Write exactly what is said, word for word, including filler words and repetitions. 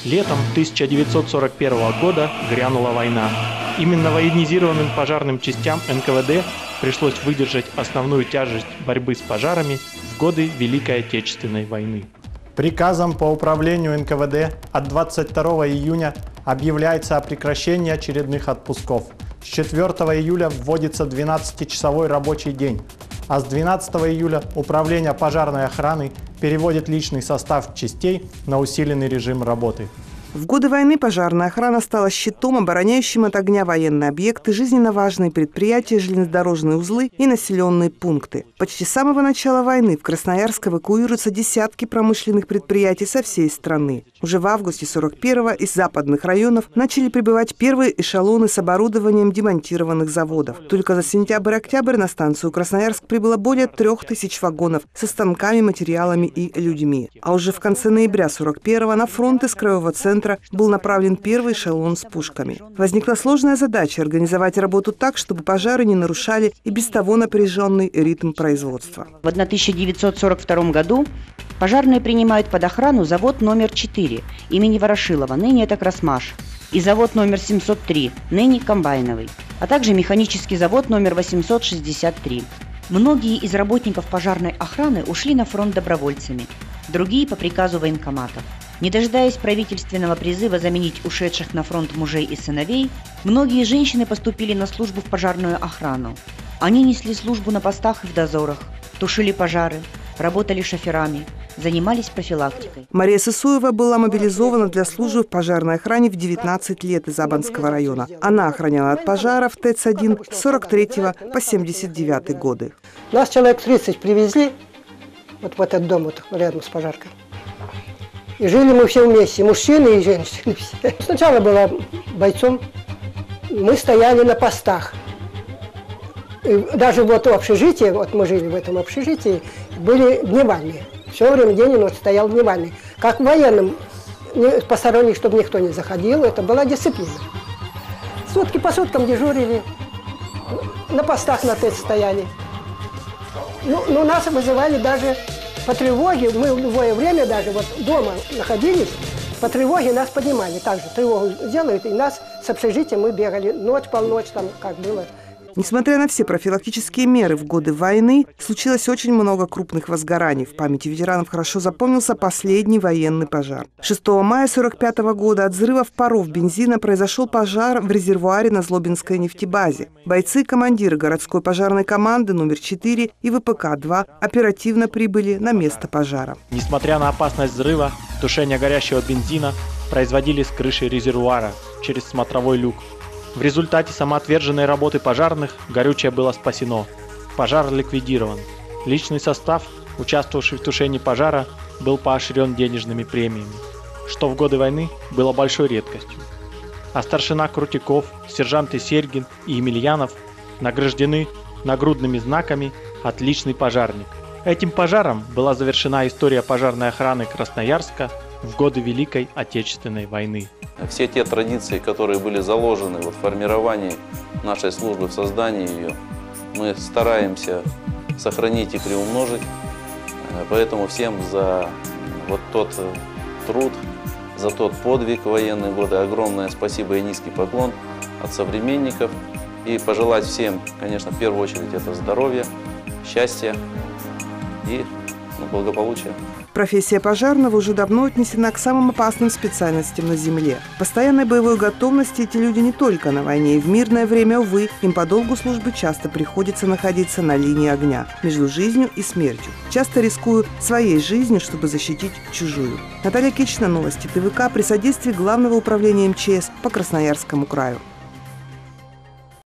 Летом тысяча девятьсот сорок первого года грянула война. Именно военизированным пожарным частям эн ка вэ дэ пришлось выдержать основную тяжесть борьбы с пожарами в годы Великой Отечественной войны. Приказом по управлению эн ка вэ дэ от двадцать второго июня объявляется о прекращении очередных отпусков. С четвёртого июля вводится двенадцатичасовой рабочий день, а с двенадцатого июля Управление пожарной охраны переводит личный состав частей на усиленный режим работы. В годы войны пожарная охрана стала щитом, обороняющим от огня военные объекты, жизненно важные предприятия, железнодорожные узлы и населенные пункты. Почти с самого начала войны в Красноярск эвакуируются десятки промышленных предприятий со всей страны. Уже в августе сорок первого из западных районов начали прибывать первые эшелоны с оборудованием демонтированных заводов. Только за сентябрь-октябрь на станцию Красноярск прибыло более трех тысяч вагонов со станками, материалами и людьми. А уже в конце ноября сорок первого на фронт из краевого центра был направлен первый эшелон с пушками. Возникла сложная задача – организовать работу так, чтобы пожары не нарушали и без того напряженный ритм производства. В тысяча девятьсот сорок втором году пожарные принимают под охрану завод номер четыре имени Ворошилова, ныне это Красмаш, и завод номер семьсот три, ныне Комбайновый, а также механический завод номер восемьсот шестьдесят три. Многие из работников пожарной охраны ушли на фронт добровольцами, другие по приказу военкоматов. Не дожидаясь правительственного призыва заменить ушедших на фронт мужей и сыновей, многие женщины поступили на службу в пожарную охрану. Они несли службу на постах и в дозорах, тушили пожары, работали шоферами, занимались профилактикой. Мария Сысоева была мобилизована для службы в пожарной охране в девятнадцать лет из Абанского района. Она охраняла от пожаров тэ э цэ один с сорок третьего по семьдесят девятый годы. Нас человек тридцать привезли вот в этот дом вот рядом с пожаркой. И жили мы все вместе, мужчины и женщины все. Сначала была бойцом, мы стояли на постах. И даже вот в общежитии, вот мы жили в этом общежитии, были дневальные. Все время день и ночь стоял дневальный. Как военным, посторонних, чтобы никто не заходил, это была дисциплина. Сутки по суткам дежурили, на постах на тэ э цэ стояли. Ну, ну нас вызывали даже по тревоге, мы в любое время даже вот дома находились, по тревоге нас поднимали. Также тревогу делают, и нас с общежития мы бегали ночь, полночь, там как было. Несмотря на все профилактические меры в годы войны, случилось очень много крупных возгораний. В памяти ветеранов хорошо запомнился последний военный пожар. шестого мая сорок пятого года от взрывов паров бензина произошел пожар в резервуаре на Злобинской нефтебазе. Бойцы и командиры городской пожарной команды номер четыре и вэ пэ ка два оперативно прибыли на место пожара. Несмотря на опасность взрыва, тушение горящего бензина производили с крыши резервуара через смотровой люк. В результате самоотверженной работы пожарных горючее было спасено. Пожар ликвидирован. Личный состав, участвовавший в тушении пожара, был поощрен денежными премиями, что в годы войны было большой редкостью. А старшина Крутиков, сержанты Сергин и Емельянов награждены нагрудными знаками «Отличный пожарник». Этим пожаром была завершена история пожарной охраны Красноярска в годы Великой Отечественной войны. Все те традиции, которые были заложены вот в формировании нашей службы, в создании ее, мы стараемся сохранить и приумножить. Поэтому всем за вот тот труд, за тот подвиг в военные годы огромное спасибо и низкий поклон от современников. И пожелать всем, конечно, в первую очередь это здоровья, счастья и ну, благополучия. Профессия пожарного уже давно отнесена к самым опасным специальностям на земле. В постоянной боевой готовности эти люди не только на войне, и в мирное время, увы, им по долгу службы часто приходится находиться на линии огня, между жизнью и смертью, часто рискуя своей жизнью, чтобы защитить чужую. Наталья Кичина, новости тэ вэ ка при содействии Главного управления эм че эс по Красноярскому краю.